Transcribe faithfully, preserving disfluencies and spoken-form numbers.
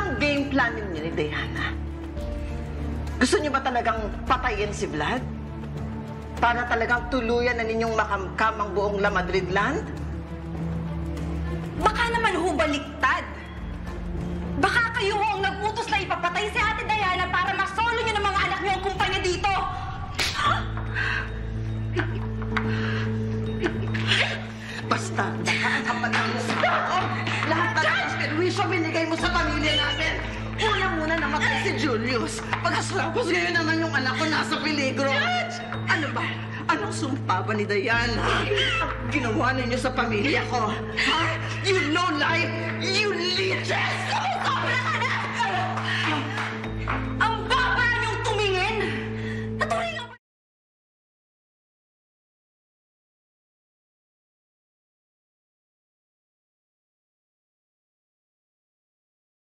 ang game plan ninyo ni Diana? Gusto niyo ba talagang patayin si Vlad? Para talagang tuluyan na ninyong makamkam ang buong La Madrid land? Baka naman ho baliktad. Baka kayo ho ang nag-utos na ipapatay si Ate Diana para masolo niyo ng mga anak niyo ang kumpanya dito. Basta, nakaan ka pa lang sa ako. Lahat na ng perwisyo binigay mo sa pamilya natin. Una-muna namatay si Julius. Pagkasapos ngayon naman yung anak ko nasa peligro. Ano ba? Anong sumpa ba ni Diana? Ang ginawa ninyo sa pamilya ko? Ha? You low life! You leeches! Sobra ka na!